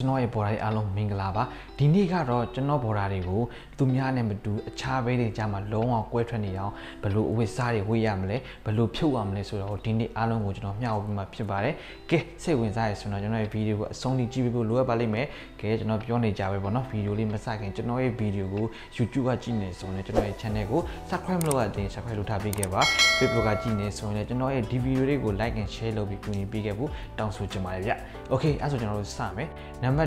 ကျွန်တော်ရဲ့ဘော်ဒါတွေအားလုံးမင်္ဂလာပါဒီနေ့ကတော့ကျွန်တော်ဘော်ဒါတွေကိုသူများနဲ့မတူအခြားဘဲတွေကြားမှာလုံးဝကွဲထွက်နေအောင်ဘယ်လိုအဝတ်စားတွေဝတ်ရမလဲဘယ်လိုဖြုတ်ရမလဲဆိုတော့ဒီနေ့အားလုံးကိုကျွန်တော်မျှဝေပေးမှာဖြစ်ပါတယ်ကဲစိတ်ဝင်စားရဆိုတော့ကျွန်တော်ရဲ့ဗီဒီယိုကိုအဆုံးထိကြည့်ပေးဖို့လိုအပ်ပါလိမ့်မယ်ကဲကျွန်တော်ပြောနေကြပဲပေါ့နော်ဗီဒီယိုလေးမစခင်ကျွန်တော်ရဲ့ဗီဒီယိုကို YouTube ကကြည့်နေဆိုရင်ကျွန်တော်ရဲ့ channel ကို subscribe မလုပ်ရသေးရင် subscribe လုပ်ထားပေးခဲ့ပါ Facebook ကကြည့်နေဆိုရင်ကျွန်တော်ရဲ့ဒီဗီဒီယိုလေးကို like and share လုပ်ပြီးကူညီပေးခဲ့ဖို့တောင်းဆိုချင်ပါတယ်ဗျ Okay အဲ့ဆိုကျွန်တော်တို့စမယ်နံပါတ်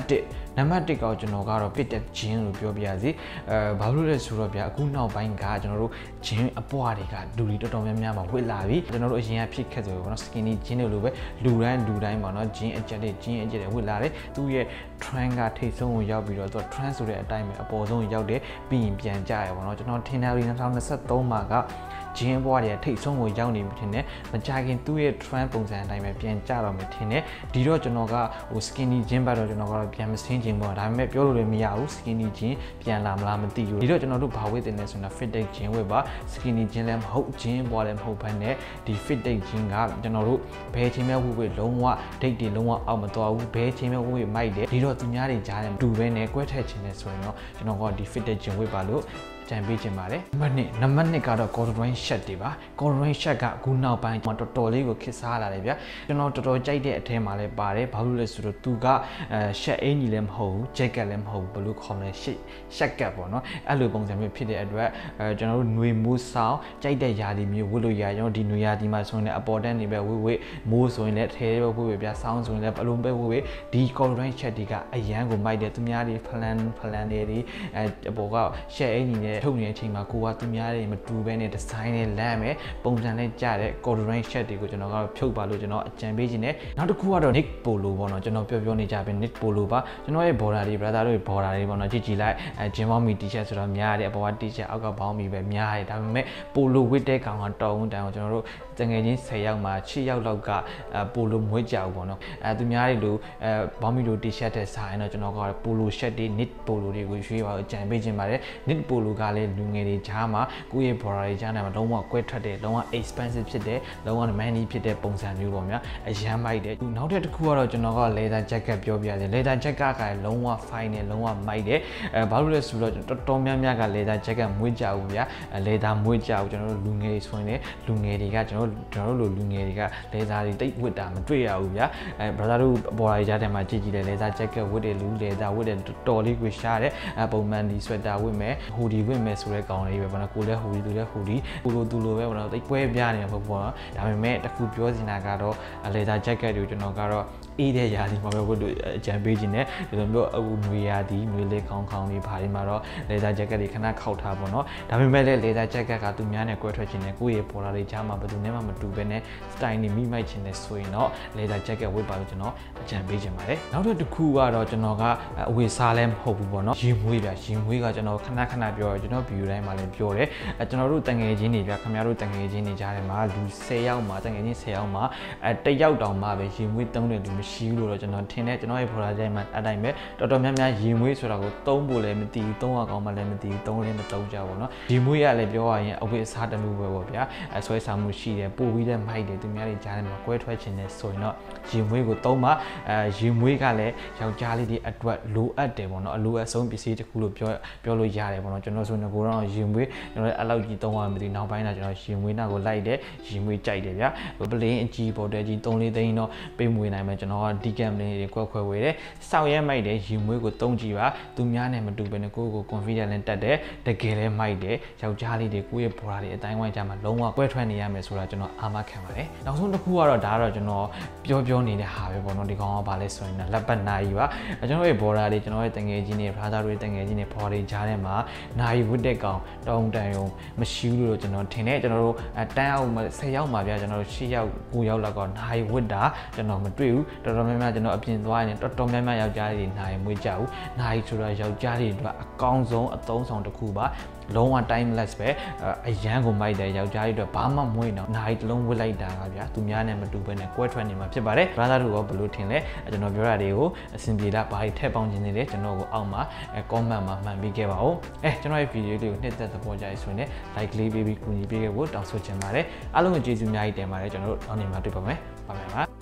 1ကကျွန်တော်ကတော့ fit that gym လို့ပြောပြရစီဘာလို့လဲဆိုတော့ဗျအခုနောက်ပိုင်းကကျွန်တော်တို့ gym အပွားတွေကလူတွေတော်တော်များများမှာဝတ်လာပြီကျွန်တော်တို့အရင်ကဖြစ်ခဲ့ဆိုပေါ့နော် skinny gym တွေလိုပဲလူတိုင်းပေါ့နော် gym အကျက်တွေဝတ်လာတယ်သူ့ရဲ့ trend ကထိတ်ဆုံးကိုရောက်ပြီးတော့သူ trend ဆိုတဲ့အတိုင်းပဲအပေါ်ဆုံးရောက်တယ်ပြီးရင်ပြန်ကျရပေါ့နော်ကျွန်တော်ထင်တယ်2023မှာကဂျင်းဘွားတွေထိတ်ဆုံးကိုရောက်နေပြီထင်တယ်မကြခင်သူ့ရဲ့ trend ပုံစံအတိုင်းပဲပြန်ကြတော့မယ်ထင်တယ်ဒီတော့ကျွန်တော်ကဟို skinny jean ဘက်တော့ကျွန်တော်ကတော့ပြန်မစင်းချင်ပေါ့ဒါပေမဲ့ပြောလို့လည်းမရဘူး skinny jean ပြန်လာမလားမသိဘူးဒီတော့ကျွန်တော်တို့ဘာဝတ်တင်လဲဆိုတော့ fit jean ဝတ်ပါ skinny jean လည်းမဟုတ် jean ဘွားလည်းမဟုတ်ဘဲနဲ့ဒီ fit jean ကကျွန်တော်တို့ဘယ်ချိန်မှဝတ်လုံးဝ date တွေလုံးဝအောက်မသွားဘူးဘယ်ချိန်မှဝတ်မိုက်တယ်ဒီတော့သူများတွေကြားတယ်တူပဲနဲ့ကွဲထက်ချင်တယ်ဆိုရင်တော့ကျွန်တော်ကဒီ fit jean ဝတ်ပါလို့ကြံပေးချင်ပါတယ်နံပါတ်2ကတော့ corduroy shirt တွေပါ corduroy shirt ကအခုနောက်ပိုင်းတော်တော်လေးကိုခစ်စားလာတယ်ဗျကျွန်တော်တော်တော်ကြိုက်တဲ့အထဲမှာလည်းပါတယ်ဘာလို့လဲဆိုတော့သူကshirt အင်ကြီးလည်းမဟုတ်ဘူး jacket လည်းမဟုတ်ဘူးဘယ်လိုခေါ်မလဲ shirt ကပေါ့နော်အဲ့လိုပုံစံမျိုးဖြစ်တဲ့အတွက်ကျွန်တော်တို့ຫນွေမိုးဆောင်ကြိုက်တဲ့ຢာဒီမျိုးဝတ်လို့ရကျွန်တော်ဒီຫນွေຢာဒီမှာဆိုရင်လည်းအပေါ်တန်းနေပဲဝတ်မိုးဆိုရင်လည်းထဲပဲဝတ်ဗျဆောင်းဆိုရင်လည်းဘလုံးပဲဝတ်ဒီ corduroy shirt တွေကအရန်ကိုမိုက်တယ်သူများတွေဖလန်တွေအပေါ်က shirt အင်ကြီးနဲ့ထုတ်နေတဲ့အချိန်မှာကိုကသူများတွေမတူဘဲနဲ့ဒီဇိုင်းနဲ့လမ်းမယ်ပုံစံနဲ့ကြတဲ့ corduroy shirt တွေကိုကျွန်တော်ကတော့ဖြုတ်ပါလို့ကျွန်တော်အကြံပေးခြင်းနဲ့နောက်တစ်ခုကတော့ knit polo ပေါ့နော်ကျွန်တော်ပြောနေကြပြီ knit polo ပါကျွန်တော်ရဲ့ border တွေ brother တို့ border တွေပေါ့နော်ကြည့်လိုက်ဂျင်းဘောင်းမီ t-shirt ဆိုတော့များတယ်အပေါ်က t-shirt အောက်ကဘောင်းမီပဲများတယ်ဒါပေမဲ့ polo ဝတ်တဲ့ကောင်ကတော်ဦးတန်အောင်ကျွန်တော်တို့တငယ်ချင်း10ယောက်မှာ6ယောက်လောက်ကpolo မွေးကြဘူးပေါ့နော်သူများတွေလိုဘောင်းမီလို t-shirt တဲ့စားရင်တော့ကျွန်တော်က polo shirt တွေ knit polo တွေကိုရွေးပါအကြံပေးခြင်းပါတယ် knit polo ကလည်းလူငယ်တွေကြားမှာကိုယ့်ရဲ့ border တွေကြားထဲမှာလုံးဝကွဲထွက်တယ်လုံးဝ expensive ဖြစ်တယ်လုံးဝ money ဖြစ်တဲ့ပုံစံမျိုးပေါ့ဗျာအရန်မိုက်တယ်နောက်တစ်ခုကတော့ကျွန်တော်က leather jacket ပြောပြရတယ် leather jacket ကလုံးဝ fine တယ်လုံးဝမိုက်တယ်ဘာလို့လဲဆိုတော့တော်တော်များများက leather jacket မွေးကြဘူးဗျာ leather မွေးကြဘူးကျွန်တော်တို့လူငယ်တွေဆိုရင်လူငယ်တွေကကျွန်တော်တို့လူငယ်တွေက leather တွေတိတ်ဝတ်တာမတွေ့ရဘူးဗျာbrother တို့ border တွေကြားထဲမှာကြည့်တယ် leather jacket ဝတ်တယ်လူ leather ဝတ်တယ်တော်လေးကိုရှားတယ်ပုံမှန်ဒီ sweater ဝတ်မယ် hoodie ဝတ်မယ်ဆိုတဲ့ကောင်လေးပဲဘာလို့ကိုလည်း hoodie သူလည်း hoodie သူလိုပဲဘာလို့တိတ်ပွဲပြနေမှာပေါ့ပေါ့ဒါပေမဲ့တခုပြောစင်တာကတော့ leather jacket တွေကိုကျွန်တော်ကတော့အေးတဲ့ຢာဒီမှာပဲဝတ်လို့အကြံပေးခြင်းနဲ့ဒီလိုမျိုးအခုနွေရာသီနွေလေးခေါင်းတွေဘာတွေမှာတော့ leather jacket တွေခဏခောက်ထားပေါ့နော်ဒါပေမဲ့လည်း leather jacket ကသူများနဲ့ကွဲထွက်ခြင်းနဲ့ကိုယ့်ရဲ့ border တွေကြားမှာဘယ်သူနဲ့မှမတူဘဲနဲ့ style တွေမိမိုက်ခြင်းနဲ့ဆိုရင်တော့ leather jacket ဝတ်ပါလို့ကျွန်တော်အကြံပေးခြင်းပါတယ်နောက်တစ်ခုကတော့ကျွန်တော်ကအဝတ်စားလည်းမဟုတ်ဘူးပေါ့နော်ရင်မွေးကကျွန်တော်ခဏပြောရကျွန်တော် view တိုင်းမှာလည်းပြောတယ်ကျွန်တော်တို့တငယ်ချင်းတွေဗျခင်ဗျားတို့တငယ်ချင်းတွေကြားထဲမှာလူ10ယောက်မှာတငယ်ချင်း10ယောက်မှာတယောက်တောင်မှပဲရင်မွေးသုံးတယ်လူမရှိဘူးလို့တော့ကျွန်တော်ထင်တယ်ကျွန်တော်ရဲ့ border တိုင်းမှာအတိုင်းပဲတော်တော်များများရင်မွေးဆိုတာကိုသုံးဖို့လည်းမသိဘူးသုံးရကောင်းမှလည်းမသိဘူးသုံးလည်းမသုံးကြဘူးเนาะရင်မွေးရလည်းပြောရရင်အဝတ်အစားတစ်မျိုးပဲပေါ့ဗျာဆွဲဆောင်မှုရှိတယ်ပို့ပြီးတဲ့မိုက်တယ်သူများတွေကြားထဲမှာကွဲထွက်ခြင်းနဲ့ဆိုရင်တော့ရင်မွေးကိုသုံးမှရင်မွေးကလည်းယောက်ျားလေးတွေအတွက်လိုအပ်တယ်ပေါ့เนาะအလိုအဆုံးပစ္စည်းတစ်ခုလို့ပြောလို့ရတယ်ပေါ့เนาะကျွန်တော်ဆိုရင်ကိုတော့ရင်မွေးကျွန်တော်လည်းအဲ့လောက်ကြီးသုံးရမှမသိနောက်ပိုင်းတော့ကျွန်တော်ရင်မွေးနာကိုလိုက်တယ်ရင်မွေးကြိုက်တယ်ဗျာပလင်းအကြီးပေါ်တယ်ကြီး3-4သိန်းတော့ပေးမွေးနိုင်မယ်ကျွန်တော်ကဒီကမ်လေးတွေကွက်ခွဲဝေတယ်စောက်ရဲမိုက်တယ်ရင်မွေးကိုသုံးကြည့်ပါသူများနဲ့မတူဘဲနဲ့ကိုယ့်ကို confidence နဲ့တက်တယ်တကယ်လည်းမိုက်တယ်ယောက်ျားလေးတွေကိုယ့်ရဲ့ border တွေအတိုင်းဝိုင်းကြမှာလုံးဝကွဲထွက်နေရမယ်ဆိုတာကျွန်တော်အာမခံပါတယ်နောက်ဆုံးတစ်ခုကတော့ဒါကတော့ကျွန်တော်ပြောနေတဲ့ဟာပဲပေါ့နော်ဒီကောင်ကဘာလဲဆိုရင်လက်ပတ်နာရီပါကျွန်တော်ရဲ့ border တွေကျွန်တော်ရဲ့တငယ်ချင်းတွေ brother တွေတငယ်ချင်းတွေ border တွေကြားထဲမှာနာရီဝတ်တဲ့ကောင်တောင်းတန်ရုံမရှိဘူးလို့ကျွန်တော်ထင်တယ်ကျွန်တော်တို့တန်းအောင်10ယောက်မှာဗျာကျွန်တော်တို့10ယောက်9ယောက်လောက်ကတော့နာရီဝတ်တာကျွန်တော်မတွေ့ဘူးတော်တော်များများကျွန်တော်အပြင်သွားရင်တော်တော်များများယောက်ျားတွေနာရီမွေးကြဘူးနာရီဆိုတာယောက်ျားတွေအတွက်အကောင်းဆုံးအသုံးဆောင်တစ်ခုပါလုံးဝ timeless ပဲအရန်ကိုမိုက်တယ်ယောက်ျားတွေအတွက်ဘာမှမွေးတော့နာရီတစ်လုံးဝတ်လိုက်တာကဗျာသူများနဲ့မတူဘဲနဲ့ကွဲထွက်နေမှာဖြစ်ပါတယ် brother တို့ကဘယ်လိုထင်လဲကျွန်တော်ပြောတာတွေကိုအဆင်ပြေလားဘာတွေထည့်ပေါင်းခြင်းတွေလဲကျွန်တော်ကိုအောက်မှာ comment မှာမှန်ပေးခဲ့ပါဦးကျွန်တော်ရဲ့ video လေးကိုနှစ်သက်သဘောကျရဆိုရင် like လေးပေးပြီးကူညီပေးခဲ့ဖို့တောင်းဆိုချင်ပါတယ်အားလုံးကိုကျေးဇူးအများကြီးတင်ပါတယ်ကျွန်တော်တို့နောက်နေ့မှာတွေ့ပါမယ်ပါ